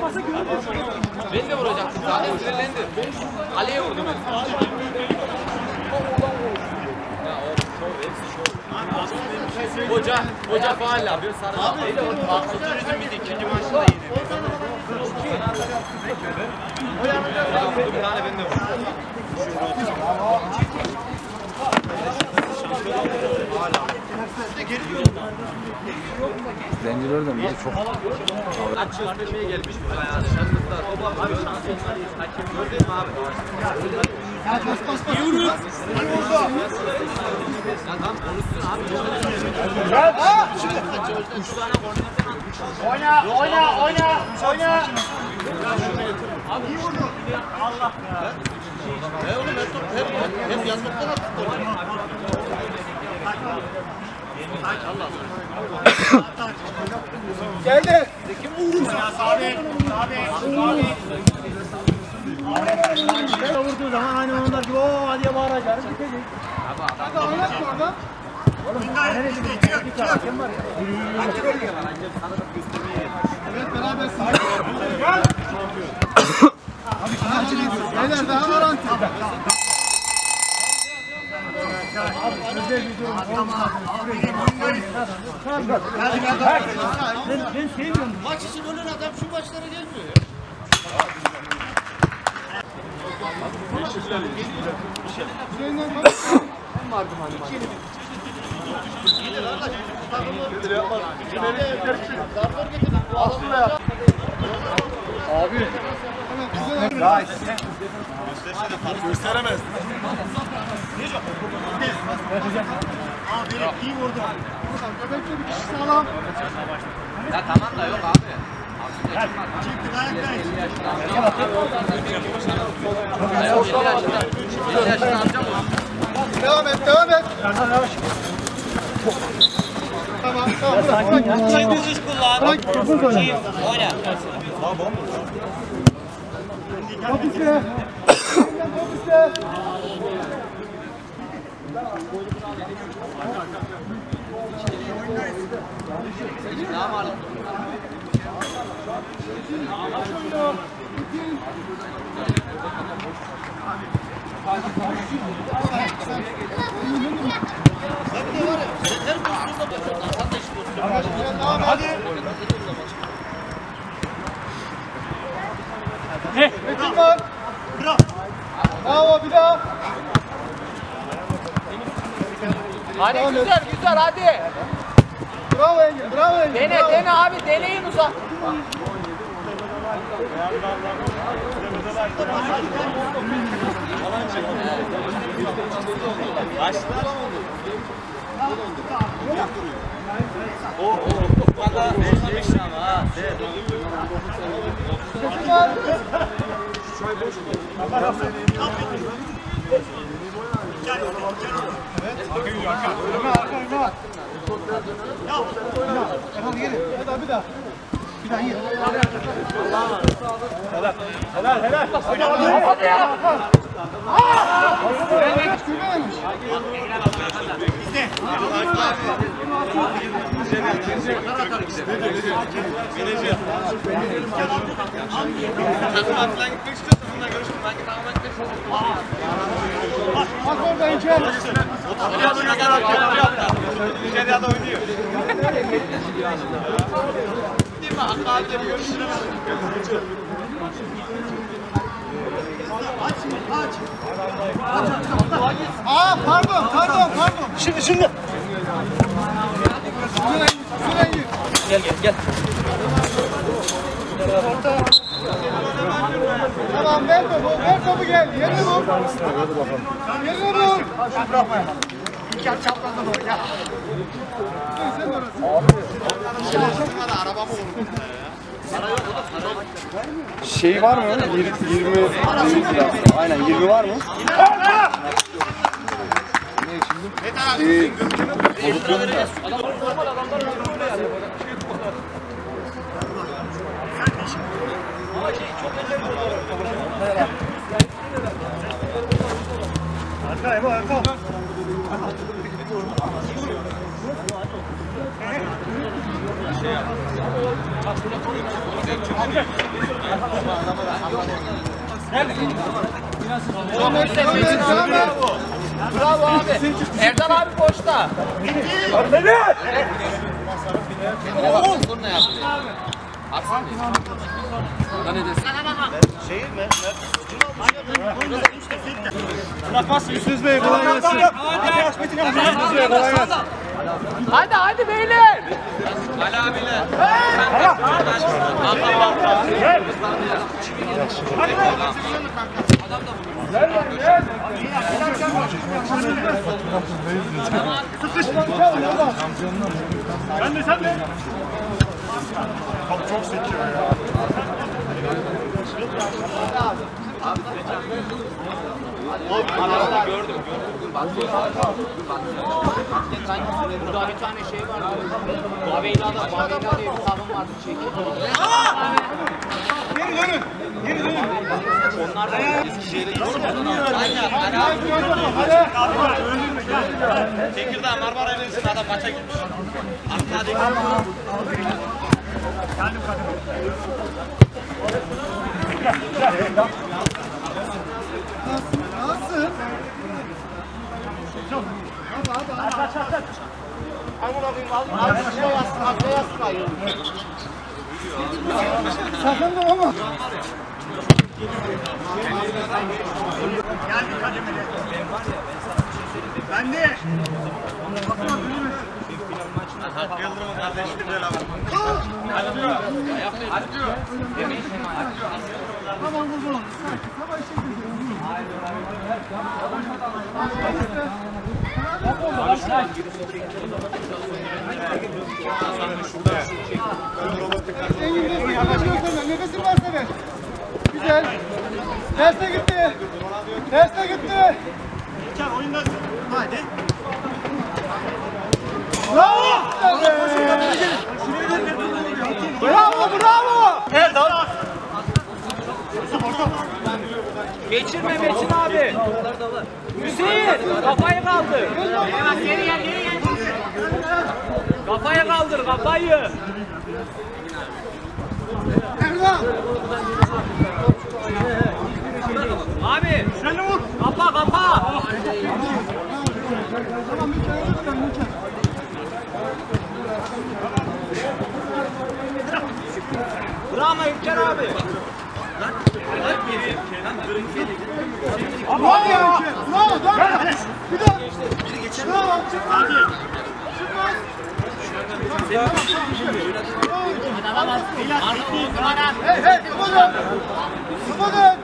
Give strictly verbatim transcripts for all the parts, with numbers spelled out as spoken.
Ben de vuracaktım zaten sinirlendim. Kaleye vurdum ben. Hoca, hoca faal yapıyor. Sarı abi. Sosyalizm biz ikinci maçta yine. Bir tane ben de vurdum. Zenciler de mi? Çok. Kaç göstermeye gelmiş bu bayağı. Şanslıklar. Abi şanslıklar iyi. Hakem gördün mü abi? İyi vurun. İyi vurdu. Ya tamam konuşsun abi. Oyna, oyna, oyna, oyna. Abi iyi vurdu. Allah ya. Ne oğlum hep hep hep yazmaktan attık. Geldi. Kim vurdu? Sabi, Sabi, Sabi. Vurduğu zaman aynı onlar gibi ooo hadi bağıracağız. Bitecek. Hadi oynatma oradan. Oğlum neresi geçiyor? Hakem var ya. Evet beraber gel. Abi beyler daha var antrenman. Ben sevmiyorum. Maç için ölen adam şu maçlara gelmiyor ya. Abi. Gösteremez. Abi iyi vurdu. Göbekte bir kişi sağlam. Ya tamam da yok abi. Çıktı ayaktayız. elli yaşında amcam var. Devam et, devam et. Yavaş. Tamam, tamam. Bırak, bırak. Düz kullan. Bırak, Oyna. top üstüne. Top üstüne. Daha malum. Hadi. Metin var. Bravo bir daha. Hadi güzel güzel hadi. Bravo Engin, bravo Engin. Dene bravo. dene abi deneyin uzak. O o bana eşlemiş ama ha. Metin var. Hadi gelin. Bir daha bir daha. Bir daha iyi. Helal. Helal helal. Hadi ya. Güvenmiş. Takım atlan gitmek istiyorsan bununla görüşürüz. Ben takıma gitmek istiyorum. Bak orada İlker. Nijerya'da oynuyor. Değil mi? Akıllıca bir görüşürüz. Aa pardon pardon pardon. Şimdi şimdi. Şuraya git. Şuraya git. Gel gel gel. Orta. Tamam ver topu. Ver topu gel. Yerine vur. Yerine vur. Bırakma. İlker çaprazda doğru gel. Sen orası. Şurada arabamı vurdum. Şey var mı? yirmi, yirmi, yirmi aynen yirmi var mı? Ne şimdi? Ee, Bozukluğum da. Arka Ebo arka. Şey yap. Bravo abi. Erdal abi boşta. Evet. Dur ne yaptı? Aksana. Lan edesin. Şehir mi? Yusuf Bey kolay gelsin. Yusuf Bey kolay gelsin. Hadi hadi beyler. Ali abiler. Sen de sen de. Çok çok sekiyor ya. Gördüm. Burada bir tane şey var. Baveyla'da, Baveyla diye bir kadın vardı. Çekil. Geri dönün. Geri dönün. Onlar da Eskişehir'e gidiyor. Tekirdağ Marmara Erensi'nin adam maça gitmiş. Aklına değil. Geldim kadın. Nasıl? Hadi hadi hadi. Amına koyayım al. Al şuraya yazsın, arkaya yazsın ayı. Sakın da ama. Geldik kademeli. Ben de. Hakkı Yıldırım'ın kardeşliği böyle abi. Tamam kuzum. Sabah işe gidiyorsun. Nefesin varsa ver. Güzel. Derste gitti. Derste gitti. Geçer oyundasın. Hadi. Bravo! Bravo, bravo! Erdal! Geçirme Metin abi. Hüseyin kafayı kaldır. Geri gel geri gel. Kafayı kaldır kafayı. Erdal! Abi. Sen de vur. Kapa kapa. Tamam, mükemmel, mükemmel. Bravo İlker abi. Bravo ya! Bravo! Bravo! Bir daha! Bravo! Hadi! Çıkmaz! Hey hey! Kapatın! Kapatın!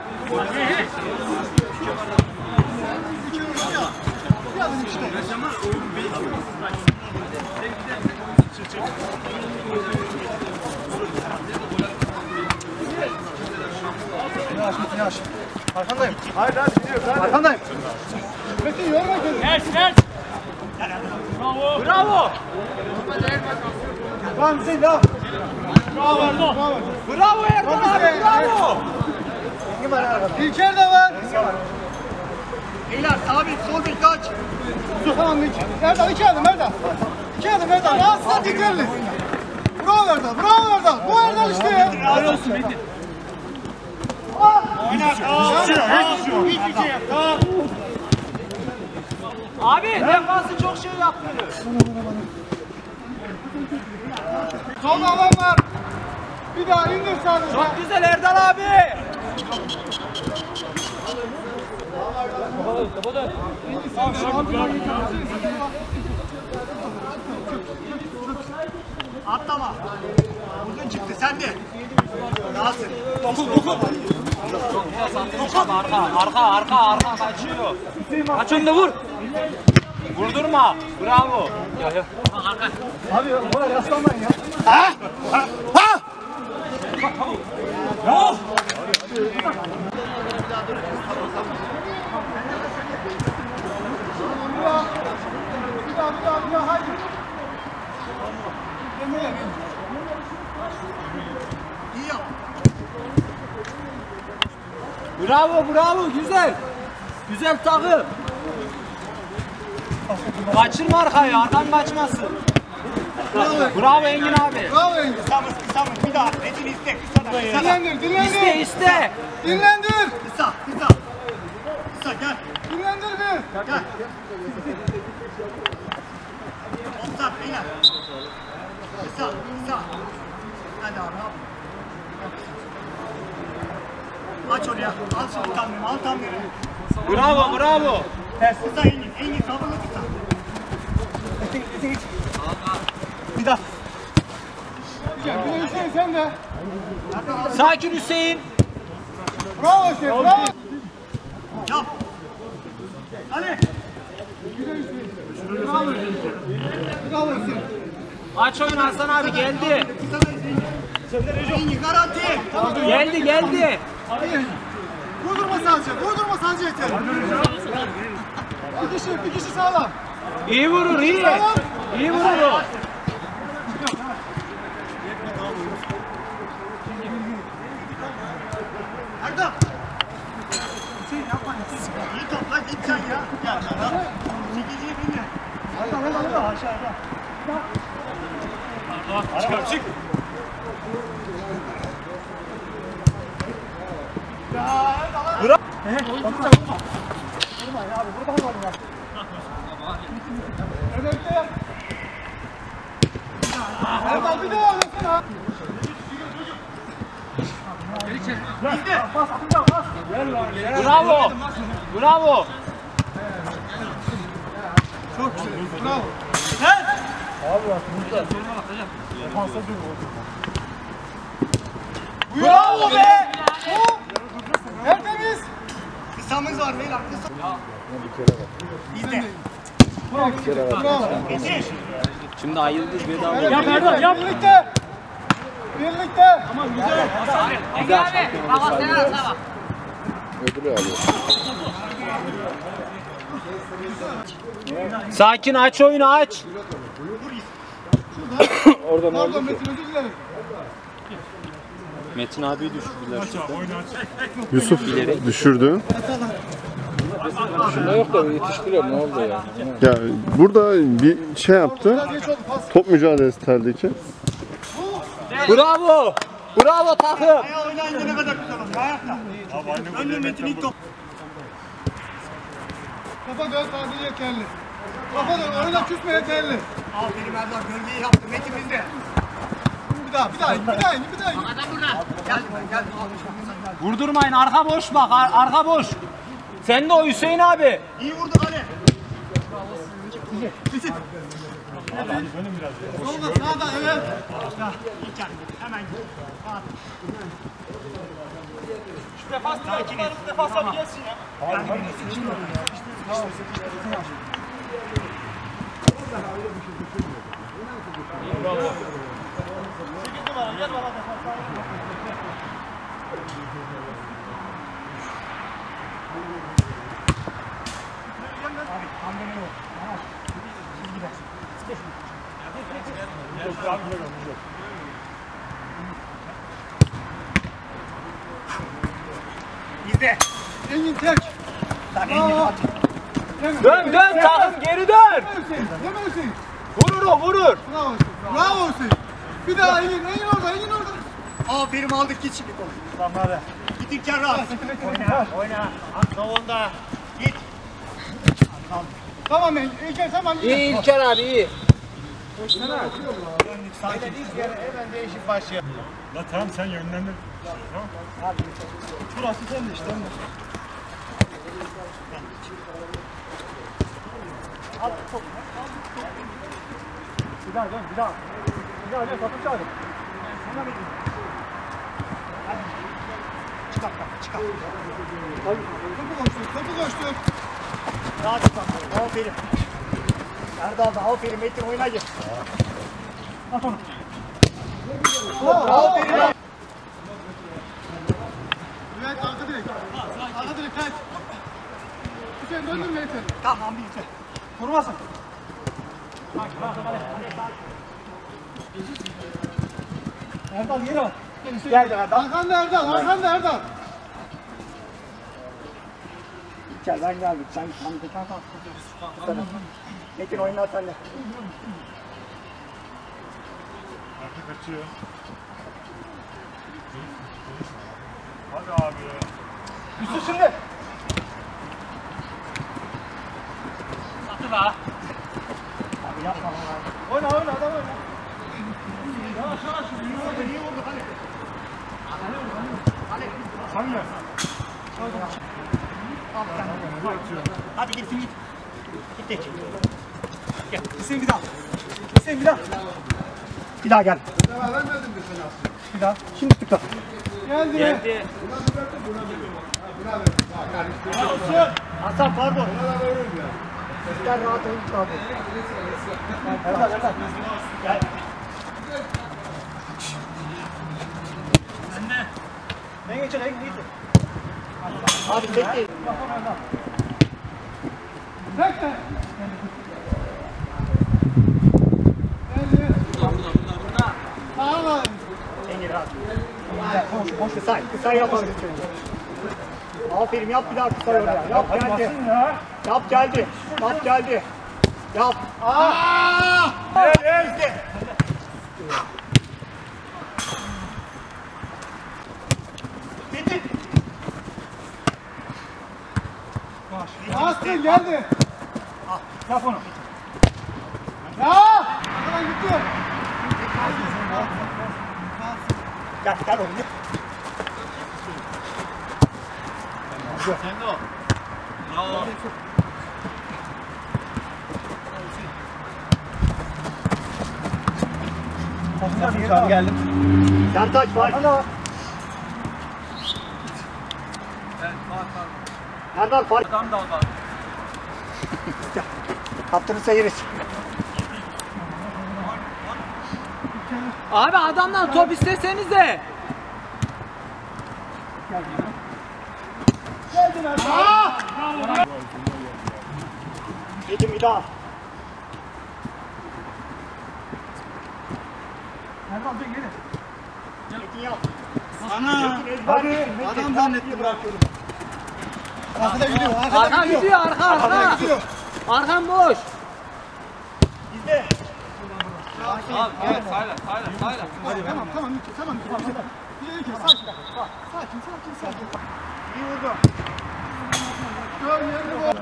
Yavaş Metin yavaş. Arkandayım. Hayır hayır gidiyoruz. Arkandayım. Metin yorma kendini. Ters ters. Bravo. Bravo. Tamam Hüseyin devam. Bravo Erdal. Bravo. Bravo Erdal abi bravo. İlker de var. İler sabit sol bir kaç. Tamam Erdal iki adım Erdal. İki adım Erdal. Rahatsız dikkatli. Bravo Erdal. Bravo Erdal. Bu Erdal işte ya. Arıyorsun Metin. Hiçbir şey yap. Tamam. Abi defansı çok şey yapmıyor. Son alan var. Bir daha indir sadece. Çok güzel Erdal abi. Atlama. Uzun çıktı sen de. Rahatsın. Arka arka arka arka kaçıyor. Kaç önde vur. Vurdurma. Bravo. Ya ya. Abi bana yaslanmayın ya. Ha? Ha? Ha? Ya! Bir daha, bir daha, bir daha, haydi. İyi yap. Bravo bravo güzel. Güzel takım. Kaçırma arkayı arkan kaçmasın. Bravo Engin abi. Bravo Engin. Kısamız kısamız bir daha. Metin iste kısa da. Dinlendir, dinlendir. İste iste. Dinlendir. Kısa kısa. Kısa gel. Dinlendir bir. Gel. Offside beyler. Kısa kısa. Hadi abi al. Aç oraya. Al şimdi tamiri. Al tamiri. Bravo bravo. Ters kısa Engin. Engin sabırlı kısa. Bir daha. Güzel. Bir de Hüseyin sen de. Sakin Hüseyin. Bravo Hüseyin. Bravo. Yap. Hadi. Bravo Hüseyin. Aç oyun Hasan abi geldi. Kısa da Engin. Engin garanti. Geldi geldi. Vurdurma sadece. Vurdurma sadece yeter. Bir kişi, bir kişi sağlam. İyi vurur iyi. İyi vurur o. Erdem. İyi topla git sen ya. Gel lan. Çekiciyi binle. Hadi hadi hadi. Aşağıda. Çıkar çık. Evet de. Erdal bir daha oynasana. Bravo. Bravo. Çok güzel. Bravo. Bravo be. Tertemiz. Kısamız var beyler. Kısa. İzle. Bravo. Metin. Şimdi ayıldız bedava. Yap Erdal yap. Birlikte. Birlikte. Sakin aç oyunu aç. Pardon Metin özür dilerim. Metin abi düşürdüler. Yusuf düşürdü. Şunda yok da yetiştiriyor ne oldu ya? Ya burada bir şey yaptı. Biraz geç oldu pas. Top mücadelesi terdeki. Bravo. Bravo takım. Ayağı oynayınca ne kadar güzel olur. Ayakta. Önlü Metin ilk top. Kafa dön tarzı yeterli. Kafa dön oyuna küsme yeterli. Aferin Erdal. Gölgeyi yaptı. Metin bizde. Bir daha bir daha bir daha bir daha. Bir daha. Geldim ben geldim. Vurdurmayın arka boş bak ar- arka boş. Sen de o Hüseyin abi. İyi vurdu Ali. Solda sağda evet. İlk gel. Hemen git. Rahat. Defans takipçilerimiz defansa bir gelsin ya. İzle. Engin tek. Lan Engin at. Dön dön takım geri dön. Deme Hüseyin. Deme Hüseyin. Vurur o vurur. Bravo Hüseyin. Bravo Hüseyin. Bir daha Engin. Engin orada. Engin orada. Aferin aldık git şimdi kolu. Tamam abi. Git İlker rahat. Oyna. Oyna. Savunda. Git. Tamam Engin. İlker tamam. İyi İlker abi iyi. La tamam sen yönlendir. Burası sen de işte. Bir daha dön, bir daha. Bir daha dön, kapı çağırın. Çıkar çıkar. Topu koştur, topu koştur. Rahat çıkar. Aferin. Erdal da aferin Metin oyuna gir. At onu. Aferin. Evet, arka direk. Arka direk, kaç. Hüseyin döndürme yeter. Tamam bir Vurmasın. Erdal geri al. Geldi Erdal. Arkanda Erdal, arkanda Erdal. Gel ben geldim. Sen tam bir. Metin oyna sen de. Kaçıyor. Hadi abi. Üstü şimdi. Satı la. Abi yapma lan. Oyna oyna adam oyna. İyi vurdu hadi. Sen gel. Hadi gitsin git. Git git. Hüseyin bir daha. Hüseyin bir daha. Bir daha gel. Bir daha. Şimdi tıkla. Geldi. Geldi. Hasan pardon. Gel rahat ol. Rahat ol. Erdal Erdal. Gel. En geçer en geçer. Abi bekleyin. Bekle. Geldi. Burada burada burada burada. Tamam abi. Engin rahat. Boş boş kısa. Kısa yapalım. Aferin yap bir daha kısa oraya. Yap geldi. Yap geldi. Yap geldi. Yap. Aa! Gel gel. Bitti. Bastın geldi. Yap onu. Ya! Arkadan gitti. Gel gel oğlum. Sen de o. Bravo. Abi geldim. Sertaç var. Evet, bak bak. Erdal var. Adam da var. Kaptırırsa yeriz. Abi adamdan top istesenize. Geldin Erdal. Yedim bir daha. Erdal dön geri. Yedim yap. Ana. Hadi. Adam zannetti bırakıyorum. Arkada gidiyor. Arkada Arka gidiyor arka Arkada arka. gidiyor. Arkan boş. Bizde. Abi evet sayla sayla sayla. Hadi tamam tamam Miki tamam Miki. Bir iki sakin. Sakin sakin sakin. İyi vurdu. Gör yerini bu.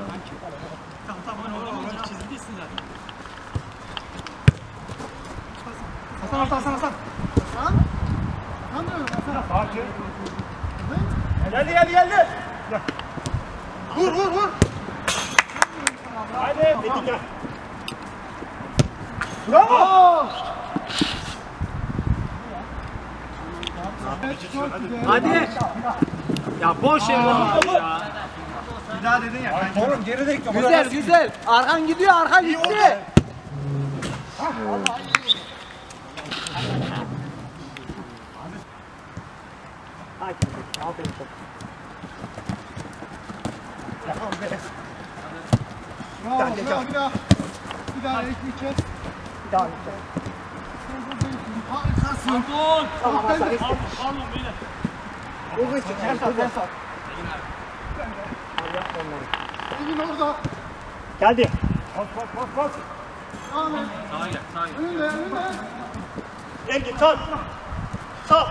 Hasan Hasan Hasan Hasan. Hasan. Hasan diyorum Hasan. Sakin. Geldi geldi geldi. Vur vur vur. Hadi. Metin gel. Bravo. Çok güzel. Hadi. Ya boş yer olmuş ya. Bir daha dedin ya. Oğlum geride yok. Güzel güzel. Arkan gidiyor arka gitti. Hadi. Aferin çok. Bravo bravo bir daha. Bir daha ekleyeceğiz. Bir daha lütfen. Harikasın. Tamam Hasan. Ben de- Pardon beyler. Hızlı çık. Sen sat sen sat. Engin orada. Geldi. Bas bas bas bas. Ahmet. Sağa gel sağa gel. Önünde önünde. Engin sat. Sat.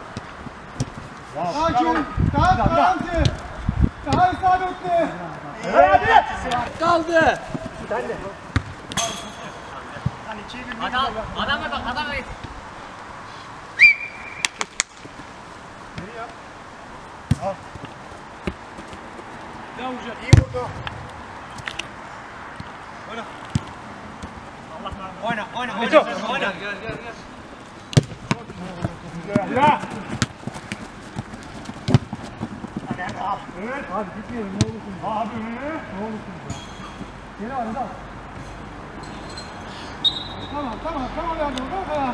Sakin. Daha garanti. Daha isabetli. Hadi. Kaldı. Sen de. Hani çevir. Adam adama bak adama git. İyi vurdu. Oyna oyna oyna. Oyna gel gel gel. Ya. Hadi hadi al. Evet. Abi gitmeyelim ne olursun. Abi. Ne olursun. Geri al Erdal. Tamam tamam tamam Erdal. Tamam.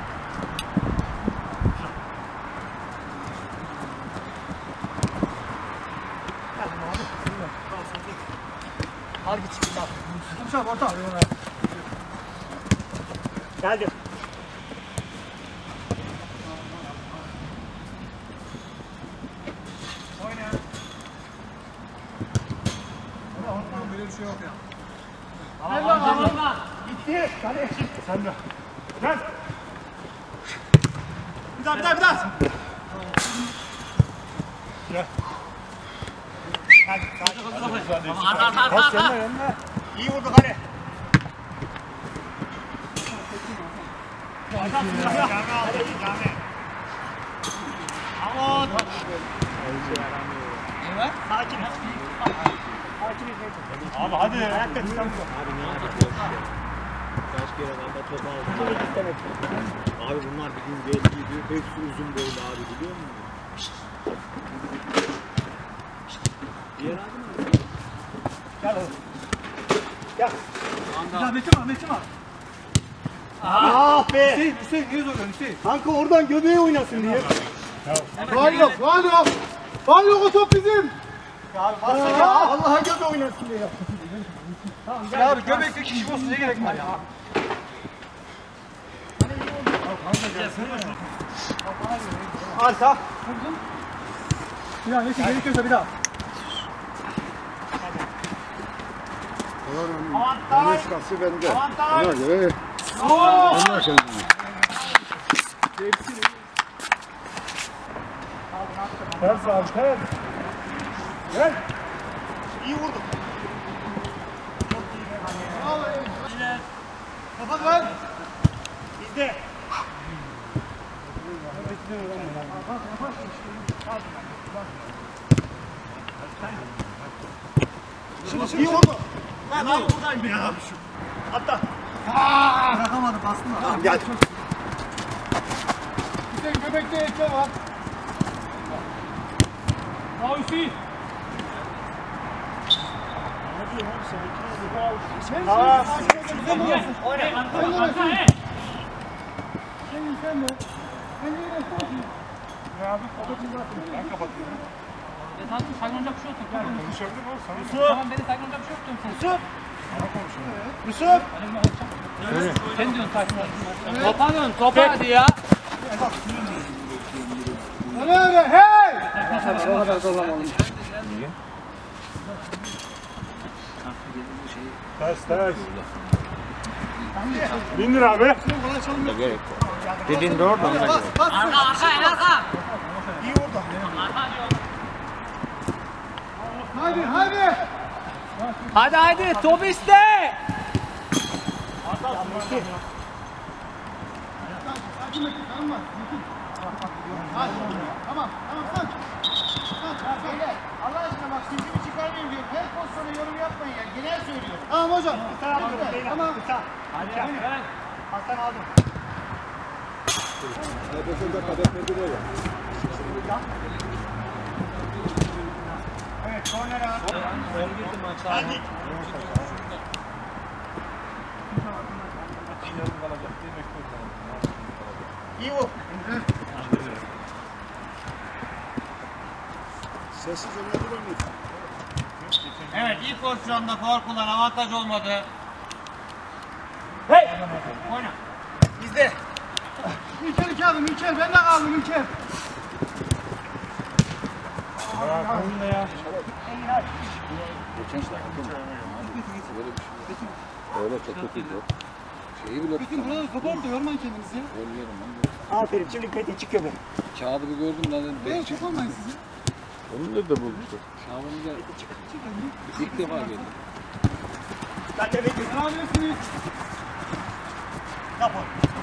Al git çık. Al. Yumuşak orta. Geldi. Böyle bir şey yok ya. Gitti. Hadi. Sen de. Gel. Bir daha bir daha bir daha. Arka arka arka arka. İyi vurdu hadi. Aman. Sakin. Sakin. Abi hadi. Ayakta tutamıyor. Kaç kere bende top aldı. Abi bunlar bir gün belliydi. Hepsi uzun boylu abi biliyor musun? Diğer abi mi? Gel oğlum. Gel. Ya Metin var Metin var. Ah be. Hüseyin Hüseyin niye zorluyorsun Hüseyin? Kanka oradan göbeğe oynasın diye. Faal yok faal yok. Faal yok o top bizim. Ya baksana Allah'a göbeğe oynasın diye. Ya abi göbekte kişi olsun ne gerek var ya? Arka. Bir daha neyse gerekiyorsa bir daha. Avantaj. Şurası bende. Avantaj. Ona göre. Onlar kendini. Ters abi ters. Gel. İyi vurdun. Kapat lan. Bizde. İyi vurdu. Ben abi buradayım ya. Hatta. Bırakamadı bastım da. Tamam gel. Hüseyin göbekte etke var. Aa Hüseyin. Tamam. Senin sen de. Ben yine sorayım. Ben kapatıyorum. E tamam saklanacak bir şey yok. Konuşabilir miyim? Sana Tamam beni saklanacak bir şey yok diyorum sen. Yusuf. Sen diyorsun saklan. Topa dön topa hadi ya. Hadi hadi hey. O kadar dolanalım. ters ters. Bindir abi. Dediğin doğru da Bas bas. Arka arka en arka. İyi vurdu. Hadi hadi. Hadi hadi top iste. Sakin Metin tamam mı? Metin. Hadi. Tamam tamam sen. Beyler Allah aşkına bak sesimi çıkarmayın diyorum. Her pozisyona yorum yapmayın ya. Genel söylüyorum. Tamam hocam. Kısa yapıyorum beyler. Tamam. Kısa. Hadi. Hasan aldım. Nefesinde kadetmedi böyle. Evet kornera. Hadi. İyi vur. Sessiz oynayabilir miyiz? Evet ilk pozisyonda faul kullan avantaj olmadı. Hey. Oyna. Bizde. İlker iki adım İlker. Ben de kaldım İlker. Öyle çok kötü yok. Şeyi bile Metin burada da kapat da yormayın kendinizi ya. Ölüyorum ben de. Aferin şimdi Metin çıkıyor bu. Kağıdı bir gördüm lan dedim. Ben Beş çok olmayın sizi. Onu nerede bulmuşlar? Şaban'ı gel. İlk defa geldim. Ben de Metin. Alabilirsiniz. Yapın.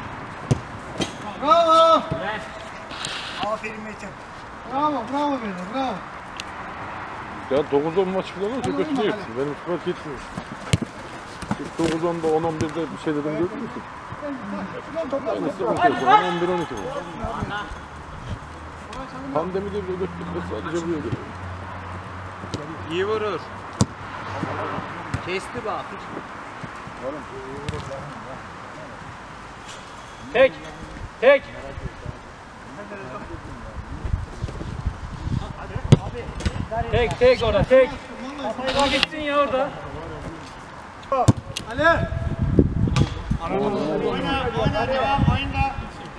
Bravo. Aferin Metin. Bravo bravo beyler bravo. Ya dokuz on maç falan olsa Hadi kötü oynama, değilsin. Benim spor gitmiyor. dokuz onda on on birde bir şey dedim gördün mü? Aynı sıkıntı yok. on on bir on iki var. Pandemide bile götürdük. Sadece buraya geliyor. İyi vurur. Kesti bak. Tek. Tek. Tek tek orada tek. Kafa gitsin ya orada. Ali. Oyna, oyna, devam, oyunda.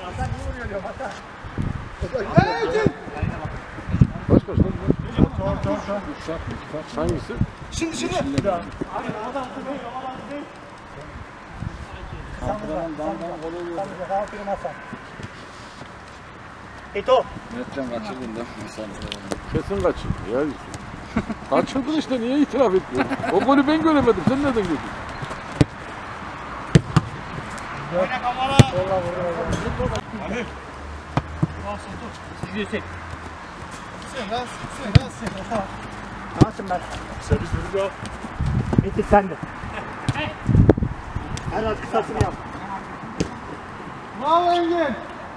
Hey Metin. Kaç kaç lan? Uşak, uşak. Hangisi? Şimdi şimdi. Kapıdan dan dan gol oluyor. Aferin Hasan. Eto. Netten kaçırdın da. Kesin kaçırdı ya. Kaçırdın işte, niye itiraf etmiyorsun? O golü ben göremedim, sen nereden gördün? Sen rast, sen rast, sen rast. Nasılsın ben? Servis dedik ya. Metin sen de. En az kısasını yap. Bravo Engin.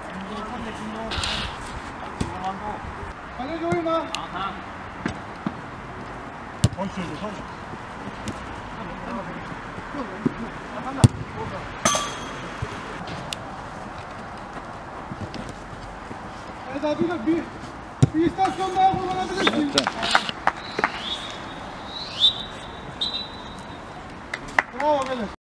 Kaleci oyna. Koy sözü koy. Evet abi bir, bir istasyon daha kullanabilirsin. Bravo Melih.